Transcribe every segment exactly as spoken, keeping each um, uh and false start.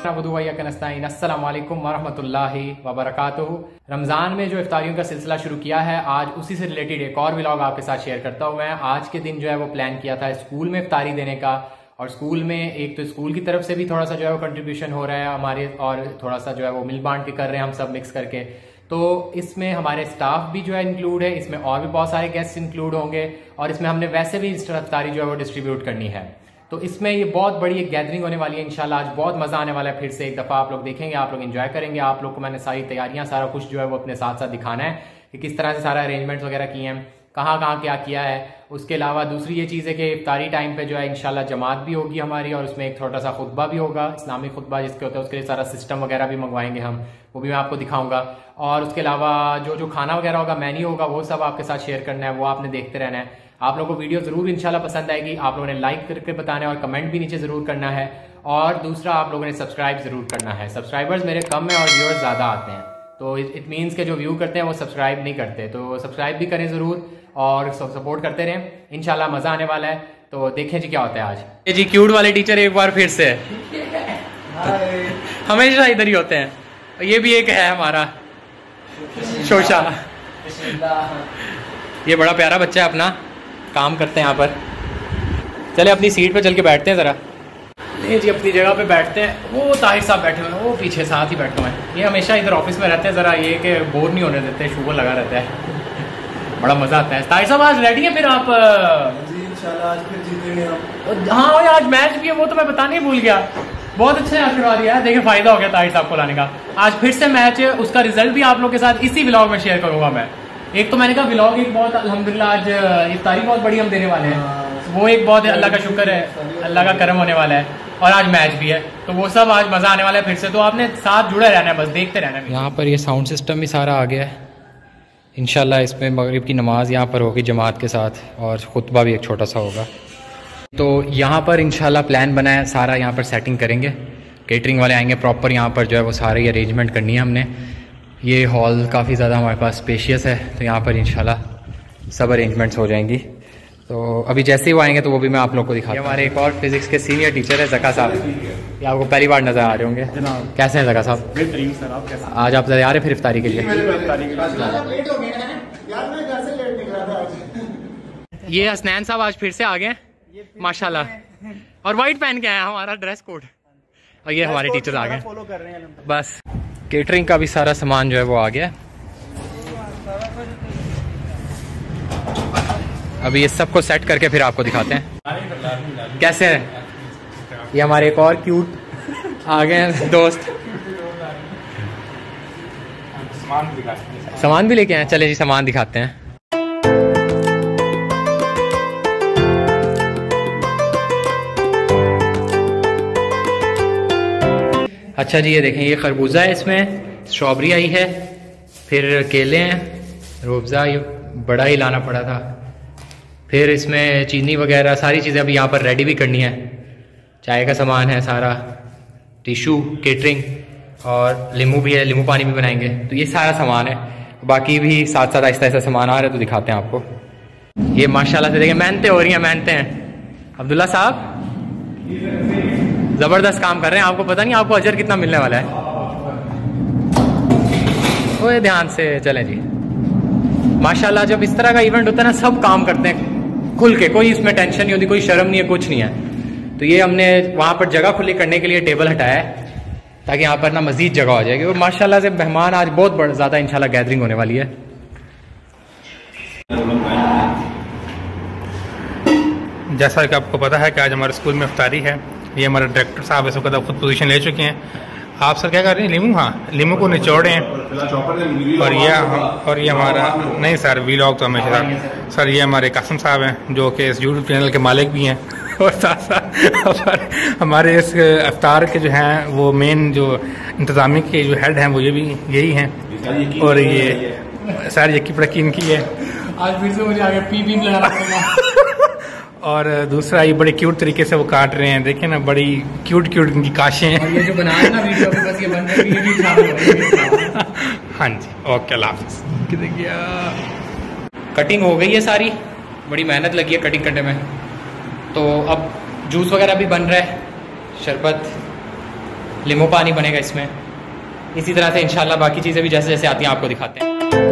अस्सलाम वालेकुम वरहमतुल्लाहि वबरकातुहू। रमज़ान में जो इफ्तारियों का सिलसिला शुरू किया है, आज उसी से रिलेटेड एक और व्लॉग आपके साथ शेयर करता हूँ मैं। आज के दिन जो है वो प्लान किया था स्कूल में इफ्तारी देने का, और स्कूल में एक तो स्कूल की तरफ से भी थोड़ा सा जो है वो कंट्रीब्यूशन हो रहा है हमारे, और थोड़ा सा जो है वो मिल बांट के कर रहे हैं हम सब मिक्स करके। तो इसमें हमारे स्टाफ भी जो है इंक्लूड है, इसमें और भी बहुत सारे गेस्ट इंक्लूड होंगे, और इसमें हमने वैसे भी इफ्तारी जो है वो डिस्ट्रीब्यूट करनी है। तो इसमें ये बहुत बड़ी एक गैदरिंग होने वाली है इंशाल्लाह। आज बहुत मजा आने वाला है, फिर से एक दफा आप लोग देखेंगे, आप लोग एंजॉय करेंगे। आप लोग को मैंने सारी तैयारियां, सारा कुछ जो है वो अपने साथ साथ दिखाना है कि किस तरह से सारा अरेंजमेंट्स वगैरह किए हैं, कहाँ कहाँ क्या किया है। उसके अलावा दूसरी ये चीज़ है कि इफ्तारी टाइम पे जो है इंशाल्लाह जमात भी होगी हमारी, और उसमें एक छोटा सा खुतबा भी होगा, इस्लामी खुतबा जिसके होता है, उसके लिए सारा सिस्टम वगैरह भी मंगवाएंगे हम, वो भी मैं आपको दिखाऊंगा। और उसके अलावा जो जो खाना वगैरह होगा, मेन्यू होगा, वो सब आपके साथ शेयर करना है, वो आपने देखते रहना है। आप लोगों को वीडियो जरूर इंशाल्लाह पसंद आएगी। आप लोगों ने लाइक करके बताना है और कमेंट भी नीचे जरूर करना है। और दूसरा, आप लोगों ने सब्सक्राइब जरूर करना है। सब्सक्राइबर्स मेरे कम है और व्यूअर्स ज्यादा आते हैं, तो इट मीन्स के जो व्यू करते हैं वो सब्सक्राइब नहीं करते, तो सब्सक्राइब भी करें जरूर और सपोर्ट करते रहें। इंशाल्लाह मजा आने वाला है, तो देखें जी क्या होता है आज। ये जी क्यूट वाले टीचर एक बार फिर से हमेशा इधर ही होते हैं। ये भी एक है हमारा शोशा, ये बड़ा प्यारा बच्चा है, अपना काम करते हैं यहाँ पर। चले अपनी सीट पे चल के बैठते हैं जरा। नहीं जी, अपनी जगह पे बैठते हैं। वो ताहिर साहब बैठे हुए हैं, वो पीछे साथ ही बैठे हुए हैं। ये हमेशा इधर ऑफिस में रहते हैं, जरा ये कि बोर नहीं होने देते, शुगर लगा रहता है, बड़ा मजा आता है। ताहिर साहब आज रेडी है फिर आप? जी इंशाल्लाह आज फिर जीतेंगे हम। हाँ आज मैच भी है, वो तो मैं बताने ही भूल गया। बहुत अच्छा याद करवा दिया है, देखिए फायदा हो गया ताहिर साहब को लाने का। आज फिर से मैच है, उसका रिजल्ट भी आप लोग के साथ इसी व्लॉग में शेयर करूंगा मैं। एक तो मैंने कहा व्लॉग एक बहुत अल्हम्दुलिल्लाह आज इफ्तारी बहुत बड़ी हम देने वाले हैं, वो एक बहुत अल्लाह का शुक्र है, अल्लाह का करम होने वाला है। और आज मैच भी है, तो वो सब आज मजा आने वाला है फिर से। तो आपने साथ जुड़े रहना है, बस देखते रहना है। यहाँ पर ये साउंड सिस्टम भी सारा आ गया है इंशाल्लाह। इसमें मगरिब की नमाज यहाँ पर होगी जमात के साथ, और खुतबा भी एक छोटा सा होगा। तो यहाँ पर इंशाल्लाह प्लान बना है सारा, यहाँ पर सेटिंग करेंगे, केटरिंग वाले आएंगे प्रॉपर, यहाँ पर जो है वो सारी अरेंजमेंट करनी है हमने। ये हॉल काफ़ी ज़्यादा हमारे पास स्पेशियस है, तो यहाँ पर इंशाल्लाह सब अरेंजमेंट्स हो जाएंगी। तो अभी जैसे ही वो आएंगे तो वो भी मैं आप लोग को दिखाऊंगा। हमारे एक और फिजिक्स के सीनियर टीचर है ज़का साहब, ये आपको पहली बार नज़र आ रहे होंगे। कैसे हैं ज़का साहब? बेहतरीन सर, आप कैसे? आज आप तैयार हैं फिर इफ्तारी के लिए? ये हसनैन साहब आज फिर से आ गए माशाल्लाह, और वाइट पहन के आए हैं, हमारा ड्रेस कोड। और ये हमारे टीचर आ गए। बस केटरिंग का भी सारा सामान जो है वो आ गया। अभी ये सबको सेट करके फिर आपको दिखाते हैं कैसे है। ये हमारे एक और क्यूट आ गए हैं दोस्त, सामान भी लेके आए। चले जी सामान दिखाते हैं। अच्छा जी, ये देखें, ये खरबूजा है, इसमें स्ट्रॉबेरी आई है, फिर केले हैं, रूअफ़ज़ा ये बड़ा ही लाना पड़ा था, फिर इसमें चीनी वगैरह सारी चीज़ें अभी यहाँ पर रेडी भी करनी है। चाय का सामान है सारा, टिशू, केटरिंग, और नींबू भी है, नींबू पानी भी बनाएंगे। तो ये सारा सामान है, बाकी भी साथ साथ आहिस्ता आहिस्ता सामान आ रहा है, तो दिखाते हैं आपको। ये माशाल्लाह से देखें, मेहनतें हो रही हैं, मेहनतें हैं। अब्दुल्ला साहब जबरदस्त काम कर रहे हैं, आपको पता नहीं आपको अजर कितना मिलने वाला है। ओए ध्यान से चलें जी। माशाल्लाह जब इस तरह का इवेंट होता है ना, सब काम करते हैं खुल के, कोई इसमें टेंशन नहीं होती, कोई शर्म नहीं है, कुछ नहीं है। तो ये हमने वहां पर जगह खुली करने के लिए टेबल हटाया है, ताकि यहाँ पर ना मजीद जगह हो जाएगी। और माशाल्लाह से मेहमान आज बहुत बड़ा ज्यादा इंशाल्लाह गैदरिंग होने वाली है। जैसा कि आपको पता है कि आज हमारे स्कूल में इफ्तारी है। ये हमारे डायरेक्टर साहब इस वक्त खुद पोजीशन ले चुके हैं। आप सर क्या कर रहे हैं? लीमू, हाँ लीमू को निचोड़े हैं। और ये और ये हमारा नहीं सर, वीलॉग तो हमेशा सर सर ये हमारे कासिम साहब हैं, जो कि इस यूट्यूब चैनल के मालिक भी हैं, और साथ साथ हमारे इस इफ्तार के जो हैं वो मेन जो इंतज़ामी के जो हेड हैं वो ये भी यही हैं। और ये सर यकी प्रकी इनकी है। आज फिर से मुझे आगे पी पी लगा और दूसरा ये बड़े क्यूट तरीके से वो काट रहे हैं, देखें ना, बड़ी क्यूट क्यूट इनकी काशें हैं। ये जो बना है ना वीडियो पे, बस ये बन रही है, ये भी हाँ जी, ओके अल्लाह हाफ़िज़। कटिंग हो गई है सारी, बड़ी मेहनत लगी है कटिंग करने में। तो अब जूस वगैरह भी बन रहा है, शरबत लींबू पानी बनेगा इसमें। इसी तरह से इंशाल्लाह बाकी चीज़ें भी जैसे जैसे आती हैं आपको दिखाते हैं।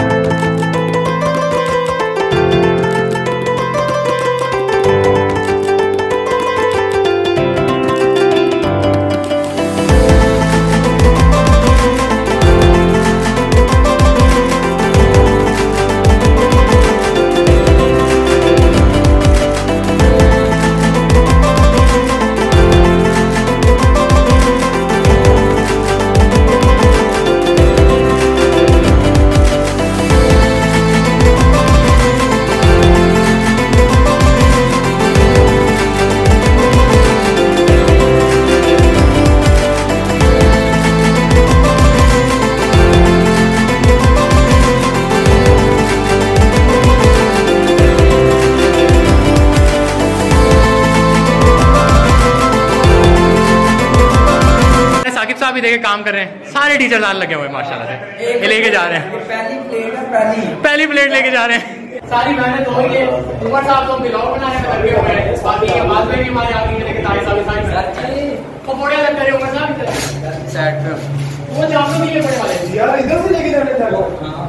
भी देखे काम कर रहे हैं, सारे टीचर दान लगे हुए माशाल्लाह से। ये लेके जा रहे हैं पहली प्लेट है, पहली पहली प्लेट लेके जा रहे हैं। सारी मेहनत हो रही है। उमर साहब तो ब्लॉग बनाने में लगे हुए हैं, बाकी ये बाद में भी हमारे आगे के लेके तारीफ साहब सारी पकोड़े लग करे उमर साहब सेट पे वो जाम में ये पड़े वाले यार इधर से लेके जाने चलो।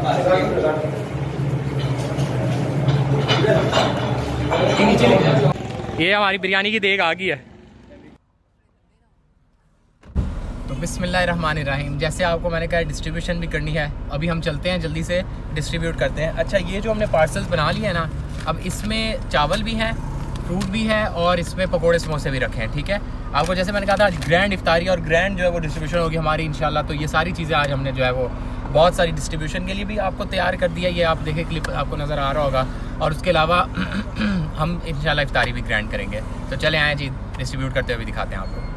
नीचे लेके जाओ। ये हमारी बिरयानी की देग आ गई है। तो बिस्मिल्लाहिर्रहमानिर्रहीम, जैसे आपको मैंने कहा डिस्ट्रीब्यूशन भी करनी है, अभी हम चलते हैं जल्दी से डिस्ट्रीब्यूट करते हैं। अच्छा, ये जो हमने पार्सल्स बना लिए हैं ना, अब इसमें चावल भी हैं, फ्रूट भी है और इसमें पकोड़े समोसे भी रखे हैं। ठीक है, आपको जैसे मैंने कहा था ग्रैंड इफ्तारी और ग्रैंड जो है वो डिस्ट्रीब्यूशन होगी हमारी इंशाल्लाह। तो ये सारी चीज़ें आज हमने जो है वो बहुत सारी डिस्ट्रीब्यूशन के लिए भी आपको तैयार कर दिया। ये आप देखें क्लिप आपको नज़र आ रहा होगा। और उसके अलावा हम इंशाल्लाह इफ्तारी भी ग्रैंड करेंगे। तो चले आएँ जी, डिस्ट्रीब्यूट करते हुए दिखाते हैं आपको।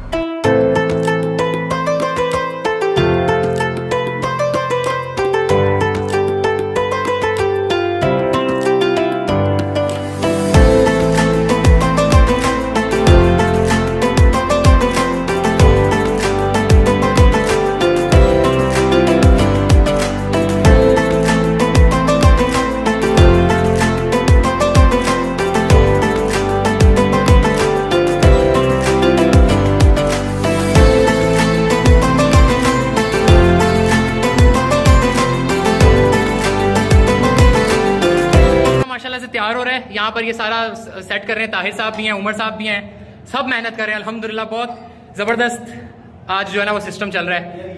तैयार हो रहा है यहाँ पर, ये सारा सेट कर रहे हैं। ताहिर साहब भी हैं, उमर साहब भी हैं, सब मेहनत कर रहे हैं अल्हम्दुलिल्लाह। बहुत ज़बरदस्त आज जो है ना वो सिस्टम चल रहा है।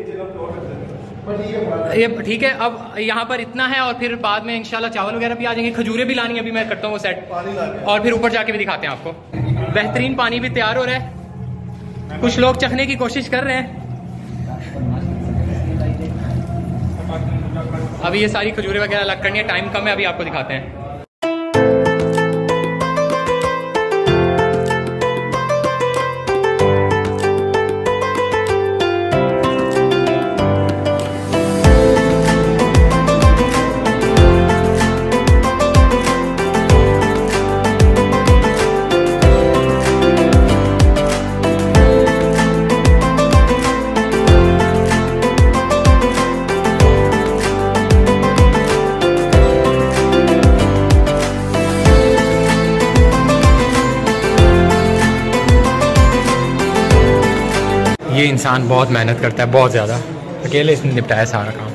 ये ठीक है, अब यहाँ पर इतना है और फिर बाद में इंशाल्लाह चावल वगैरह भी आ जाएंगे। खजूरें भी लानी है, अभी मैं करता हूँ वो सेट और फिर ऊपर जाके भी दिखाते हैं आपको। बेहतरीन पानी भी तैयार हो रहा है, कुछ लोग चखने की कोशिश कर रहे हैं। अभी ये सारी खजूरें वगैरह अलग करनी है, टाइम कम है, अभी आपको दिखाते हैं। ये इंसान बहुत मेहनत करता है, बहुत ज़्यादा, अकेले इसने निपटाया सारा काम।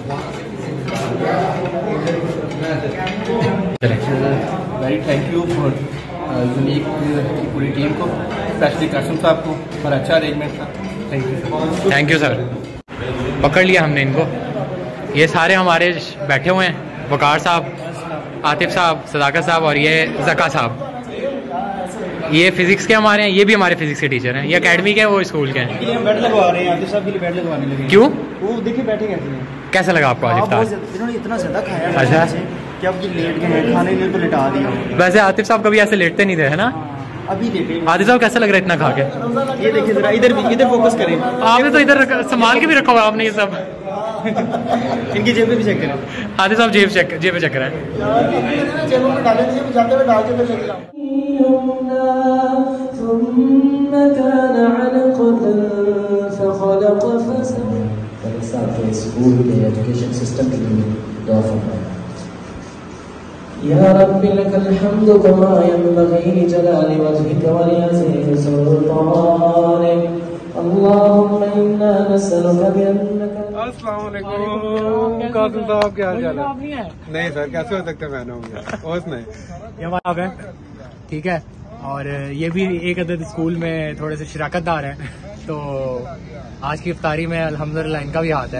Very thank you for unique की पूरी टीम को, स्पेशली कासिम साहब को, और अच्छा अरेंजमेंट था। Thank you thank you sir. पकड़ लिया हमने इनको। ये सारे हमारे बैठे हुए हैं, वकार साहब, आतिफ साहब, सदाकत साहब और ये जका साहब। ये फिजिक्स के हमारे हैं, ये भी हमारे फिजिक्स के टीचर हैं। ये एकेडमी के हैं, वो स्कूल के हैं। हम बेड लगवा रहे हैं, आतिफ साहब के लिए बेड लगवाने लगे। क्यों? वो देखिए बैठे कैसे हैं। कैसा लगा आपको आज इफ्तार? इन्होंने इतना ज़्यादा खाया। अच्छा, कि अब ये लेट गए हैं, खाने ने तो लिटा दिया। वैसे आतिफ साहब कभी ऐसे लेटते नहीं थे, है ना? अभी लेटे। आतिफ साहब कैसा लग रहा है इतना खा के? ये देखिए जरा, इधर भी, इधर फोकस करें। आपने तो इधर संभाल के भी रखा हुआ आपने ये सब। इनकी जेब में भी चेक करें। आतिफ साहब जेब चेक जेब चेक करें। जेबों में डाले दीजिए, जाते हुए डाल के फिर चेक कराओ। स्कूल के एजुकेशन सिस्टम के लिए दुआ फरमाएं। या रब्बी लकल हम्दु कमा यंबगी लिजलाली वजहिका व लिअज़ीम सुल्तानिक। अल्लाहुम्मा इन्ना नस्अलुका बिअन्नका। अस्सलाम वालेकुम कासिम साहब, क्या हाल चाल है? नहीं सर, कैसे हो सकते मैं होंगे बस नहीं। ये हमारा है, ठीक है। और ये भी एक अदद स्कूल में थोड़े से शराकतदार है, तो आज की इफ्तारी में अल्हम्दुलिल्लाह इनका भी हाथ है।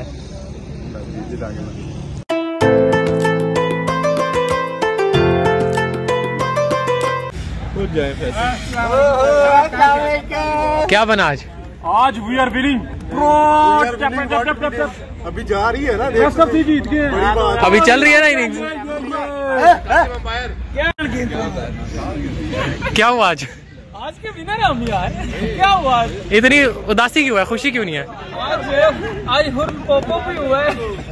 क्या बना आज? आज वी आर विनिंग। अभी जा रही है ना, जीत के अभी चल रही है ना इनिंग्स। क्या हुआ आज? आज के विनर हम यार। क्या हुआ? इतनी उदासी क्यों है, खुशी क्यों नहीं है? आज आज हुर्ल पोपो भी हुआ है।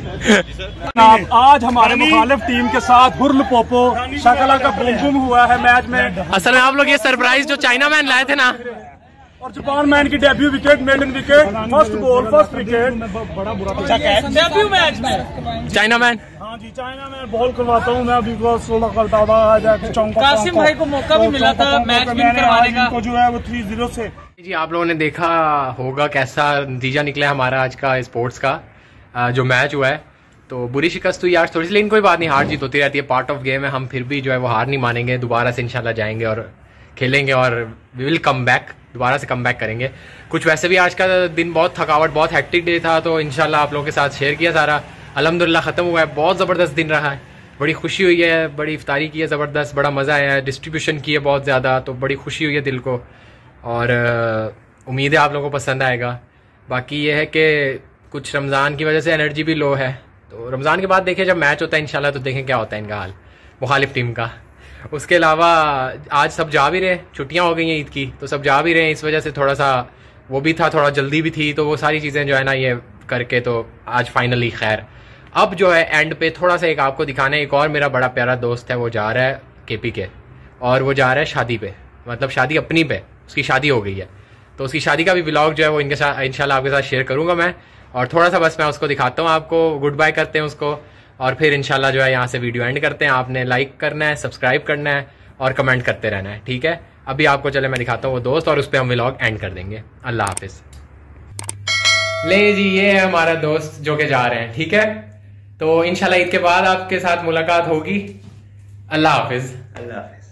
आज हमारे मुखालिफ टीम के साथ हुर्ल पोपो शकला का बूम बूम हुआ है मैच में। असल में आप लोग ये सरप्राइज जो चाइना मैन लाए थे ना, और जापान मैन की debut wicket, maiden wicket, first ball, first wicket, बड़ा बुरा डेब्यू मैच में चाइना मैन। हाँ जी, चाइना में बॉल करवाता हूँ मैं अभी, सोलह करता था। कासिम भाई को मौका भी मिला था मैच विन करवाने का, को जो है वो थ्री जीरो से। जी आप लोगों ने देखा होगा कैसा नतीजा निकला हमारा आज का स्पोर्ट्स का जो मैच हुआ है। तो बुरी शिकस्त हुई यार थोड़ी सी, लेकिन कोई बात नहीं, हार जीत होती रहती है, पार्ट ऑफ गेम है। हम फिर भी जो है वो हार नहीं मानेंगे, दोबारा से इंशाल्लाह जाएंगे और खेलेंगे और वी विल कम बैक, दोबारा से कम बैक करेंगे। कुछ वैसे भी आज का दिन बहुत थकावट, बहुत हेक्टिक डे था, तो इंशाल्लाह आप लोगों के साथ शेयर किया सारा। अल्हम्दुलिल्लाह ख़त्म हुआ है, बहुत ज़बरदस्त दिन रहा है, बड़ी खुशी हुई है, बड़ी इफ्तारी की है ज़बरदस्त, बड़ा मज़ा आया है, डिस्ट्रीब्यूशन की है बहुत ज़्यादा, तो बड़ी खुशी हुई है दिल को। और उम्मीद है आप लोगों को पसंद आएगा। बाकी ये है कि कुछ रमज़ान की वजह से एनर्जी भी लो है, तो रमज़ान के बाद देखें जब मैच होता है इंशाल्लाह तो देखें क्या होता है इनका हाल मुखालिफ टीम का। उसके अलावा आज सब जा भी रहे, छुट्टियां हो गई हैं ईद की, तो सब जा भी रहे हैं, इस वजह से थोड़ा सा वो भी था, थोड़ा जल्दी भी थी, तो वो सारी चीज़ें जो है ना ये करके तो आज फाइनली खैर अब जो है एंड पे थोड़ा सा एक आपको दिखाना है। एक और मेरा बड़ा प्यारा दोस्त है, वो जा रहा है के पी के, और वो जा रहा है शादी पे, मतलब शादी अपनी पे, उसकी शादी हो गई है, तो उसकी शादी का भी व्लॉग जो है वो इनके साथ इंशाल्लाह आपके साथ शेयर करूंगा मैं। और थोड़ा सा बस मैं उसको दिखाता हूँ आपको, गुड बाय करते हैं उसको, और फिर इंशाल्लाह जो है यहाँ से वीडियो एंड करते हैं। आपने लाइक करना है, सब्सक्राइब करना है और कमेंट करते रहना है, ठीक है। अभी आपको चले मैं दिखाता हूँ वो दोस्त, और उस पर हम व्लॉग एंड कर देंगे। अल्लाह हाफिज। ले जी, ये है हमारा दोस्त जो के जा रहे हैं, ठीक है। तो इंशाल्लाह ईद के बाद आपके साथ मुलाकात होगी। अल्लाह हाफिज। अल्लाह हाफिज।